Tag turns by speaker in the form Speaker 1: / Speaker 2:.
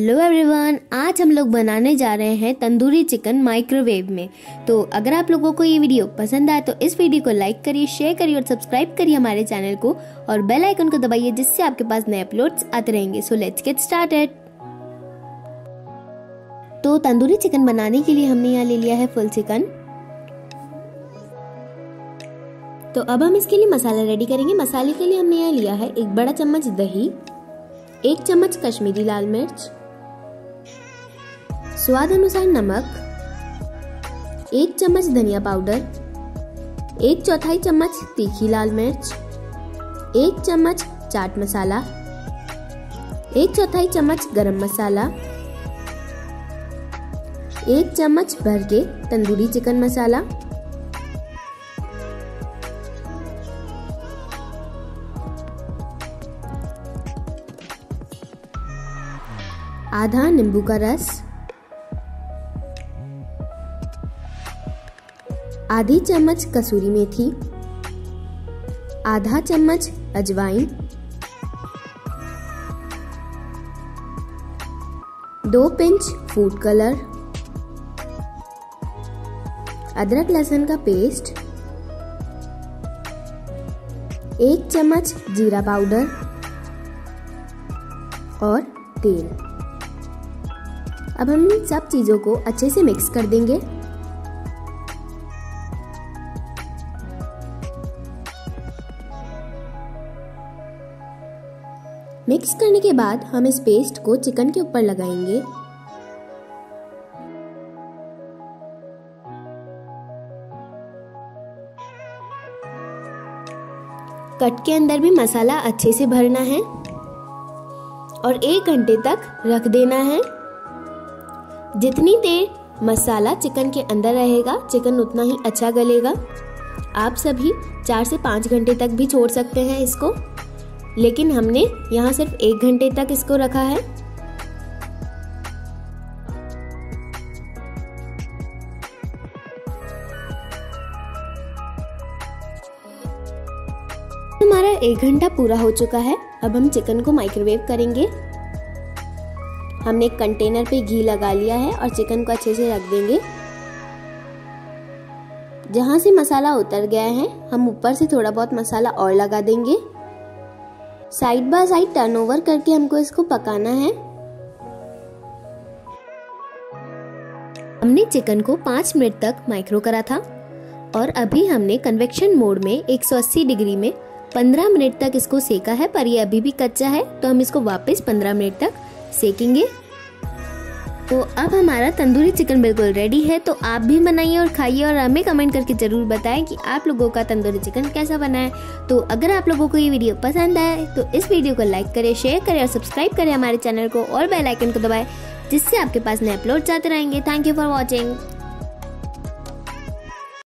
Speaker 1: Hello everyone, आज हम लोग बनाने जा रहे हैं तंदूरी चिकन माइक्रोवेव में। तो अगर आप लोगों को ये वीडियो पसंद आए तो इस वीडियो को लाइक करिए, शेयर करिए और सब्सक्राइब करिए हमारे चैनल को और बेल आइकन को दबाइए जिससे आपके पास नए अपलोड्स आते रहेंगे। So let's get started. तो तंदूरी चिकन बनाने के लिए हमने यहाँ ले लिया है फुल चिकन। तो अब हम इसके लिए मसाला रेडी करेंगे। मसाले के लिए हमने यहाँ लिया है 1 बड़ा चम्मच दही, 1 चम्मच कश्मीरी लाल मिर्च, स्वाद अनुसार नमक, 1 चम्मच धनिया पाउडर, 1/4 चम्मच तीखी लाल मिर्च, 1 चम्मच चाट मसाला, 1/4 चम्मच गरम मसाला, 1 चम्मच भर के तंदूरी चिकन मसाला, आधा नींबू का रस, आधी चम्मच कसूरी मेथी, आधा चम्मच अजवाइन, 2 पिंच फूड कलर, अदरक लहसुन का पेस्ट, 1 चम्मच जीरा पाउडर और तेल। अब हम इन सब चीजों को अच्छे से मिक्स कर देंगे। मिक्स करने के बाद हम इस पेस्ट को चिकन के ऊपर लगाएंगे। कट के अंदर भी मसाला अच्छे से भरना है और 1 घंटे तक रख देना है। जितनी देर मसाला चिकन के अंदर रहेगा चिकन उतना ही अच्छा गलेगा। आप सभी 4 से 5 घंटे तक भी छोड़ सकते हैं इसको, लेकिन हमने यहाँ सिर्फ 1 घंटे तक इसको रखा है। हमारा 1 घंटा पूरा हो चुका है। अब हम चिकन को माइक्रोवेव करेंगे। हमने एक कंटेनर पे घी लगा लिया है और चिकन को अच्छे से रख देंगे। जहां से मसाला उतर गया है हम ऊपर से थोड़ा बहुत मसाला और लगा देंगे। Side by side turn over करके हमको इसको पकाना है। हमने चिकन को 5 मिनट तक माइक्रो करा था और अभी हमने कन्वेक्शन मोड में 180 डिग्री में 15 मिनट तक इसको सेका है, पर ये अभी भी कच्चा है तो हम इसको वापस 15 मिनट तक सेकेंगे। तो अब हमारा तंदूरी चिकन बिल्कुल रेडी है। तो आप भी बनाइए और खाइए और हमें कमेंट करके जरूर बताएं कि आप लोगों का तंदूरी चिकन कैसा बना है। तो अगर आप लोगों को ये वीडियो पसंद आए तो इस वीडियो को लाइक करें, शेयर करें और सब्सक्राइब करें हमारे चैनल को और बेल आइकन को दबाएं जिससे आपके पास नए अपलोड्स आते रहेंगे। Thank you for watching.